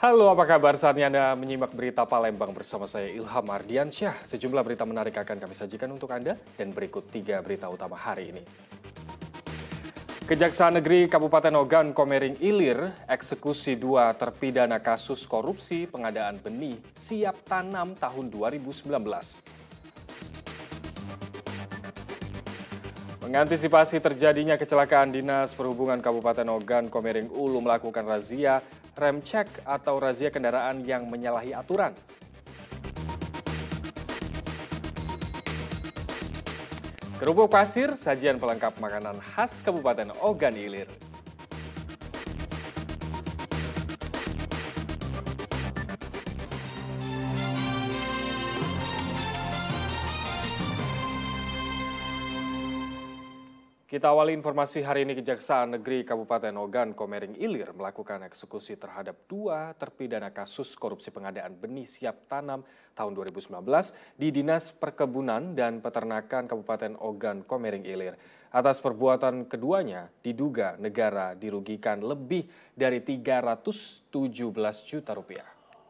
Halo, apa kabar? Saatnya Anda menyimak berita Palembang bersama saya Ilham Ardiansyah. Sejumlah berita menarik akan kami sajikan untuk Anda dan berikut 3 berita utama hari ini. Kejaksaan Negeri Kabupaten Ogan Komering Ilir eksekusi 2 terpidana kasus korupsi pengadaan benih siap tanam tahun 2019. Mengantisipasi terjadinya kecelakaan, Dinas Perhubungan Kabupaten Ogan Komering Ulu melakukan razia rem cek atau razia kendaraan yang menyalahi aturan. Kerupuk pasir, sajian pelengkap makanan khas Kabupaten Ogan Ilir. Kita awali informasi hari ini. Kejaksaan Negeri Kabupaten Ogan Komering Ilir melakukan eksekusi terhadap 2 terpidana kasus korupsi pengadaan benih siap tanam tahun 2019 di Dinas Perkebunan dan Peternakan Kabupaten Ogan Komering Ilir. Atas perbuatan keduanya diduga negara dirugikan lebih dari 317 juta rupiah.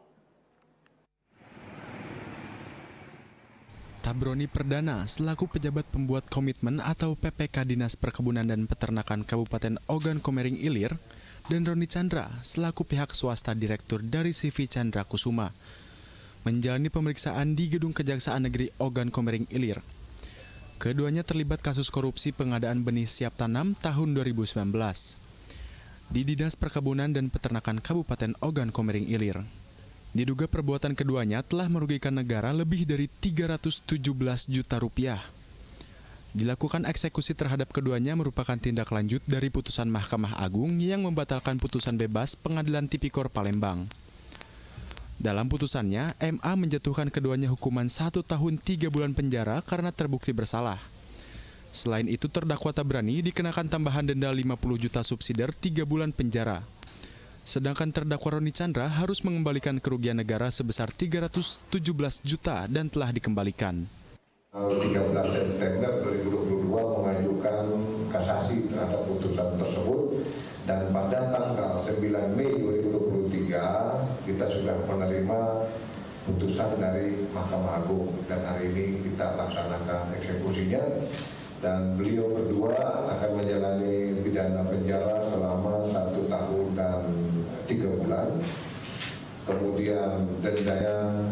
Tabroni Perdana selaku pejabat pembuat komitmen atau PPK Dinas Perkebunan dan Peternakan Kabupaten Ogan Komering Ilir dan Roni Chandra selaku pihak swasta direktur dari CV Chandra Kusuma menjalani pemeriksaan di Gedung Kejaksaan Negeri Ogan Komering Ilir. Keduanya terlibat kasus korupsi pengadaan benih siap tanam tahun 2019 di Dinas Perkebunan dan Peternakan Kabupaten Ogan Komering Ilir. Diduga perbuatan keduanya telah merugikan negara lebih dari 317 juta rupiah. Dilakukan eksekusi terhadap keduanya merupakan tindak lanjut dari putusan Mahkamah Agung yang membatalkan putusan bebas Pengadilan Tipikor Palembang. Dalam putusannya, MA menjatuhkan keduanya hukuman 1 tahun 3 bulan penjara karena terbukti bersalah. Selain itu, terdakwa Tabrani dikenakan tambahan denda 50 juta subsidiar 3 bulan penjara. Sedangkan terdakwa Roni Chandra harus mengembalikan kerugian negara sebesar 317 juta dan telah dikembalikan. 13 September 2022 mengajukan kasasi terhadap putusan tersebut dan pada tanggal 9 Mei 2023 kita sudah menerima putusan dari Mahkamah Agung dan hari ini kita laksanakan eksekusinya. Dan beliau berdua akan menjalani pidana penjara selama 1 tahun dan 3 bulan. Kemudian dendanya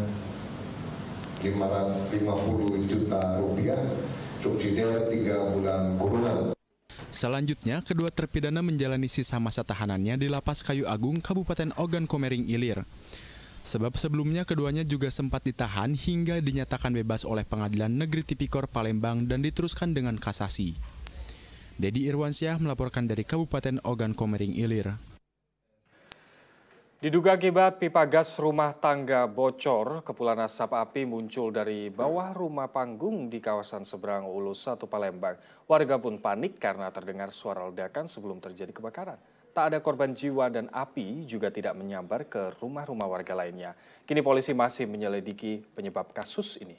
550 juta rupiah, subsidiar 3 bulan kurungan. Selanjutnya, kedua terpidana menjalani sisa masa tahanannya di Lapas Kayu Agung, Kabupaten Ogan Komering Ilir. Sebab sebelumnya keduanya juga sempat ditahan hingga dinyatakan bebas oleh Pengadilan Negeri Tipikor Palembang dan diteruskan dengan kasasi. Dedi Irwansyah melaporkan dari Kabupaten Ogan Komering Ilir. Diduga akibat pipa gas rumah tangga bocor, kepulan asap api muncul dari bawah rumah panggung di kawasan seberang Ulu 1 Palembang. Warga pun panik karena terdengar suara ledakan sebelum terjadi kebakaran. Tak ada korban jiwa dan api juga tidak menyambar ke rumah-rumah warga lainnya. Kini polisi masih menyelidiki penyebab kasus ini.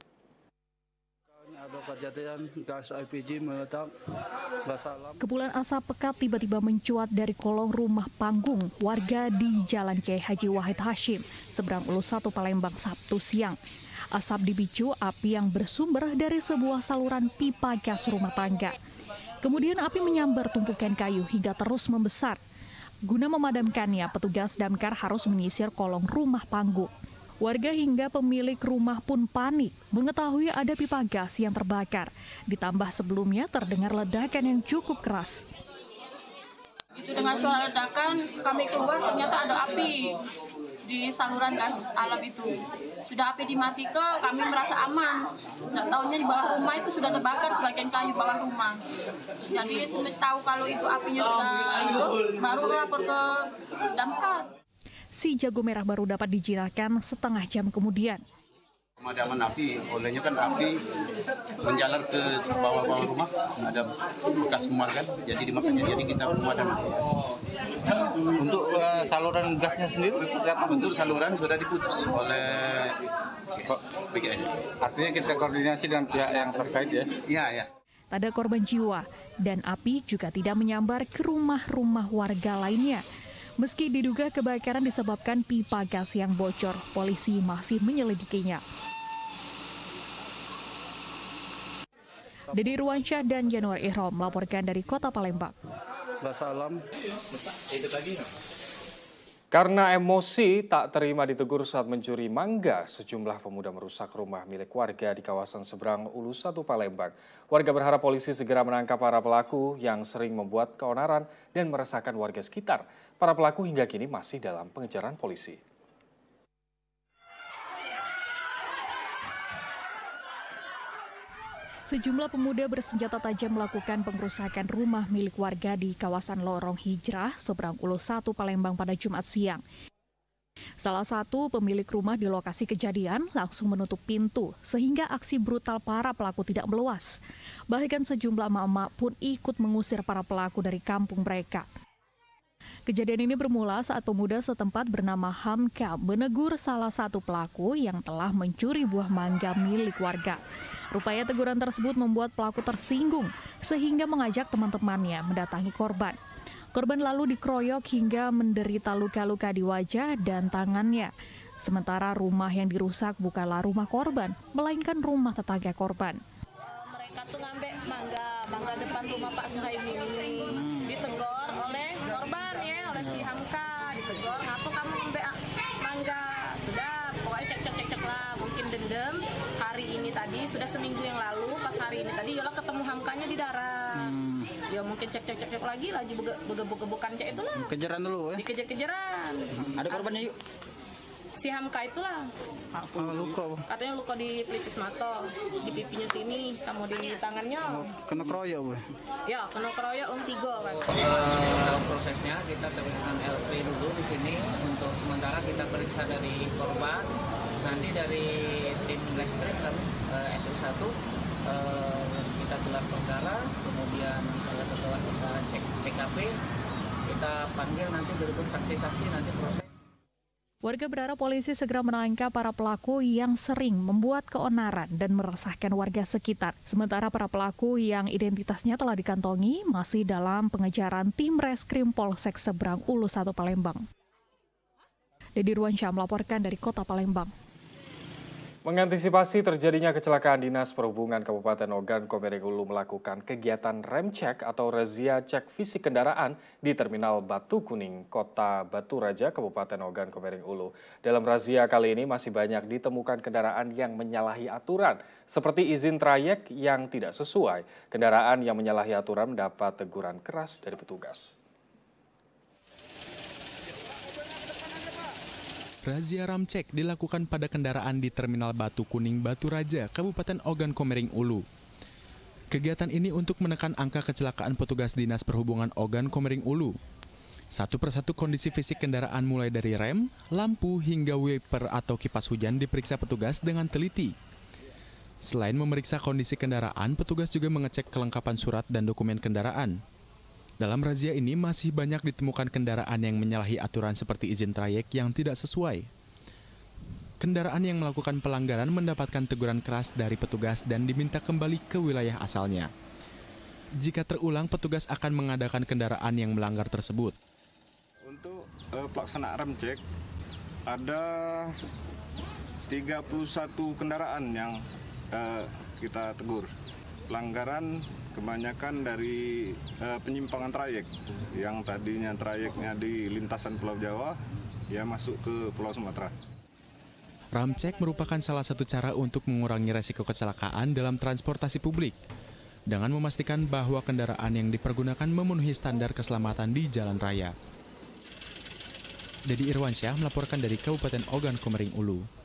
Kepulan asap pekat tiba-tiba mencuat dari kolong rumah panggung warga di Jalan Kiai Haji Wahid Hashim, seberang Ulu 1 Palembang Sabtu siang. Asap dipicu api yang bersumber dari sebuah saluran pipa gas rumah tangga. Kemudian api menyambar tumpukan kayu hingga terus membesar. Guna memadamkannya, petugas damkar harus menyisir kolong rumah panggung. Warga hingga pemilik rumah pun panik mengetahui ada pipa gas yang terbakar. Ditambah sebelumnya terdengar ledakan yang cukup keras. Itu dengan suara ledakan kami keluar ternyata ada api di saluran gas alam itu. Sudah api dimatikan, kami merasa aman. Tidak tahunya di bawah rumah itu sudah terbakar sebagian kayu bawah rumah. Jadi tahu kalau itu apinya sudah hidup, baru lapor ke damkar. Si jago merah baru dapat dijinakkan setengah jam kemudian. Pemadaman api, olehnya kan api menjalar ke bawah-bawah rumah, ada bekas semua kan, jadi dimakanya jadi kita pemadaman. Untuk saluran gasnya sendiri, untuk saluran sudah diputus oleh PGN. artinya kita koordinasi dengan pihak yang terkait ya? Iya, ya. Tak ada korban jiwa dan api juga tidak menyambar ke rumah-rumah warga lainnya. Meski diduga kebakaran disebabkan pipa gas yang bocor, polisi masih menyelidikinya. Dedi Ruansyah dan Januar Ihrom melaporkan dari Kota Palembang. Karena emosi tak terima ditegur saat mencuri mangga, sejumlah pemuda merusak rumah milik warga di kawasan seberang Ulu 1 Palembang. Warga berharap polisi segera menangkap para pelaku yang sering membuat keonaran dan meresahkan warga sekitar. Para pelaku hingga kini masih dalam pengejaran polisi. Sejumlah pemuda bersenjata tajam melakukan pengrusakan rumah milik warga di kawasan Lorong Hijrah, seberang Ulu 1 Palembang pada Jumat siang. Salah satu pemilik rumah di lokasi kejadian langsung menutup pintu sehingga aksi brutal para pelaku tidak meluas. Bahkan sejumlah emak-emak pun ikut mengusir para pelaku dari kampung mereka. Kejadian ini bermula saat pemuda setempat bernama Hamka menegur salah satu pelaku yang telah mencuri buah mangga milik warga. Rupanya teguran tersebut membuat pelaku tersinggung sehingga mengajak teman-temannya mendatangi korban. Korban lalu dikeroyok hingga menderita luka-luka di wajah dan tangannya. Sementara rumah yang dirusak bukanlah rumah korban, melainkan rumah tetangga korban. Mereka tuh ngambil mangga depan rumah Pak Suhaimi ini. Ditegur oleh korban ya, oleh si Hamka. Ditegur, ngapa kamu ngambil mangga? Sudah, pokoknya cek lah, mungkin dendam. Hari ini tadi, sudah seminggu yang lalu, pas hari ini tadi, Yola ketemu Hamkanya di darat. Ya mungkin cek lagi bukan cek itulah. Kejaran dulu ya? Dikejar-kejaran. Ada korbannya yuk? Si Hamka itulah. Luka? Katanya luka di pelipis mata, di pipinya sini, sama di tangannya. Kena keroyok bu? Ya, kena keroyok 3 kan. Prosesnya kita temukan LP dulu di sini. Untuk sementara kita periksa dari korban. Nanti dari tim Reskrim kami SU1 kita gelar perkara, kemudian setelah kita cek TKP kita panggil nanti berikut saksi-saksi nanti proses. Warga berharap polisi segera menangkap para pelaku yang sering membuat keonaran dan meresahkan warga sekitar. Sementara para pelaku yang identitasnya telah dikantongi masih dalam pengejaran tim Reskrim Polsek Seberang Ulu 1 Palembang. Dedi Ruansyah melaporkan dari Kota Palembang. Mengantisipasi terjadinya kecelakaan, Dinas Perhubungan Kabupaten Ogan Komering Ulu melakukan kegiatan rem cek atau razia cek fisik kendaraan di Terminal Batu Kuning, Kota Batu Raja, Kabupaten Ogan Komering Ulu. Dalam razia kali ini masih banyak ditemukan kendaraan yang menyalahi aturan, seperti izin trayek yang tidak sesuai. Kendaraan yang menyalahi aturan mendapat teguran keras dari petugas. Razia ramcek dilakukan pada kendaraan di Terminal Batu Kuning, Batu Raja, Kabupaten Ogan Komering Ulu. Kegiatan ini untuk menekan angka kecelakaan petugas Dinas Perhubungan Ogan Komering Ulu. Satu persatu kondisi fisik kendaraan mulai dari rem, lampu hingga wiper atau kipas hujan diperiksa petugas dengan teliti. Selain memeriksa kondisi kendaraan, petugas juga mengecek kelengkapan surat dan dokumen kendaraan. Dalam razia ini masih banyak ditemukan kendaraan yang menyalahi aturan seperti izin trayek yang tidak sesuai. Kendaraan yang melakukan pelanggaran mendapatkan teguran keras dari petugas dan diminta kembali ke wilayah asalnya. Jika terulang, petugas akan mengadakan kendaraan yang melanggar tersebut. Untuk pelaksanaan rem cek, ada 31 kendaraan yang kita tegur. Pelanggaran kebanyakan dari penyimpangan trayek, yang tadinya trayeknya di lintasan Pulau Jawa, ya masuk ke Pulau Sumatera. Ramcek merupakan salah satu cara untuk mengurangi resiko kecelakaan dalam transportasi publik, dengan memastikan bahwa kendaraan yang dipergunakan memenuhi standar keselamatan di jalan raya. Dedi Irwansyah melaporkan dari Kabupaten Ogan Komering Ulu.